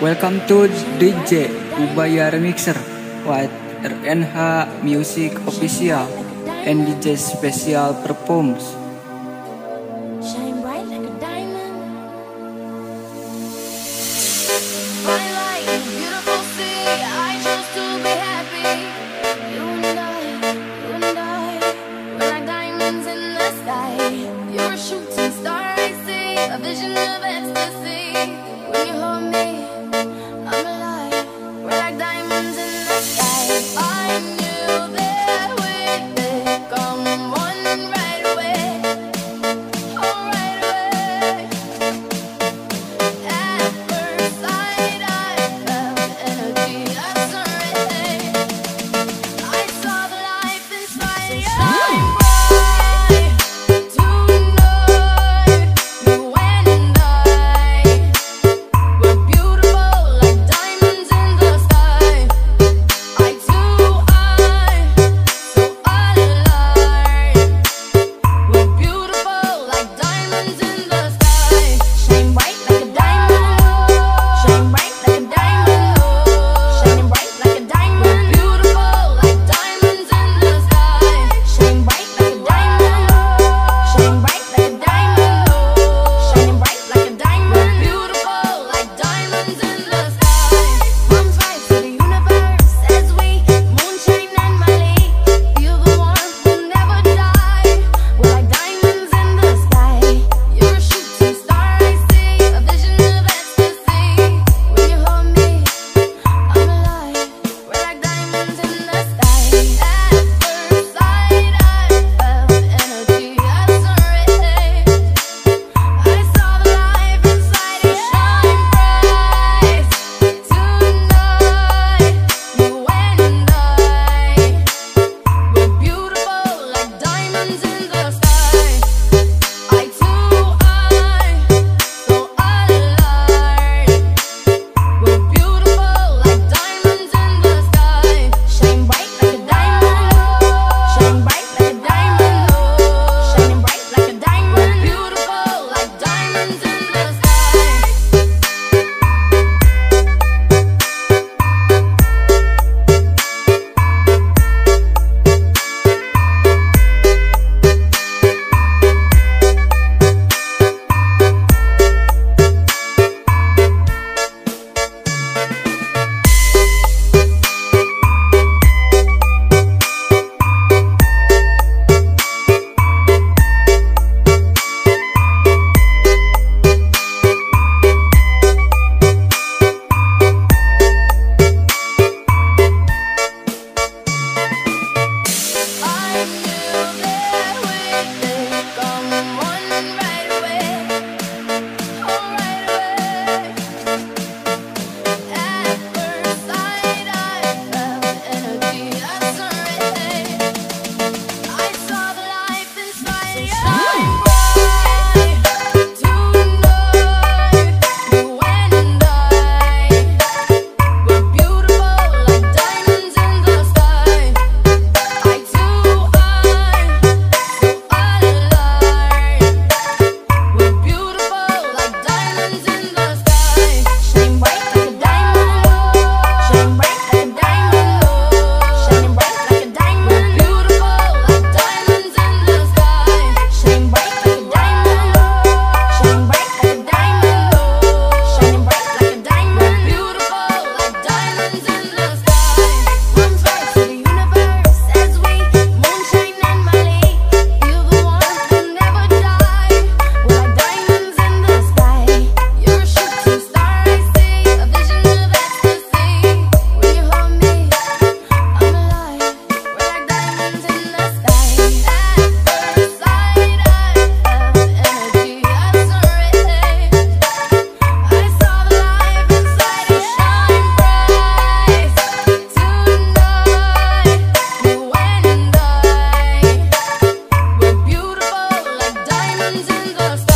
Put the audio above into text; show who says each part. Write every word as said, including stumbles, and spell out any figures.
Speaker 1: Welcome to D J UBAYAREMIXER with R N H Music Official and D J Special Performs.
Speaker 2: Shine bright like a diamond. My light, beautiful sea. I chose to be happy. You and I, you and I, we're like diamonds in the sky. You're a shooting star, I see, a vision of ecstasy. When you hold me, I'm alive. We're like diamonds in the sky. I knew that we'd become one right away. Oh, right away. At first sight, I felt energy of serenity. I saw the life inside you. Shine bright tonight. You and I, we're beautiful like diamonds in the sky. Eye to eye, so alive. We're beautiful like diamonds in the sky. Shine bright like a diamond. Shine bright like a diamond. Shining bright like a diamond. We're beautiful like diamonds in the sky. Shine bright like a diamond. Shine bright like a diamond. Shining bright like a diamond. We're beautiful like diamonds in the sky. Arms rise to the universe as we moonshine and Mali. Feel the warmth, we'll never die. We're like diamonds in the sky. You're a shooting star, I see, a vision of ecstasy. When you hold me, I'm alive. We're like diamonds in the sky. At first sight, I felt energy of serenity. I saw the life inside you. Shine bright tonight. You and I, we're beautiful like diamonds in the sky. Eye to eye, so alive. We're beautiful like diamonds in the sky. Shine bright like a diamond. Shine bright like a diamond. Shining bright like a diamond. We're beautiful like diamonds in the sky. I knew that we'd become one right away. Oh, right away. At first sight, I felt energy of serenity. I saw the life inside you. Shine bright tonight. You and I, we're beautiful like diamonds in the sky. Eye to eye, so alive. We're beautiful like diamonds in the sky. Shine bright like a diamond. Shine bright like a diamond. Shining bright like a diamond. We're beautiful like diamonds in the sky. Shine bright like a diamond. Shine bright like a diamond. Shining bright like a diamond. We're beautiful like diamonds in the sky. Arms rise to the universe as we moonshine and Mali. Feel the warmth, we'll never die. We're like diamonds in the sky. You're a shooting star, I see, a vision of ecstasy. When you hold me, I'm alive. We're like diamonds in the sky. At first sight, I felt energy of serenity. I saw the life inside you. Shine bright tonight. You and I, we're beautiful like diamonds in the sky.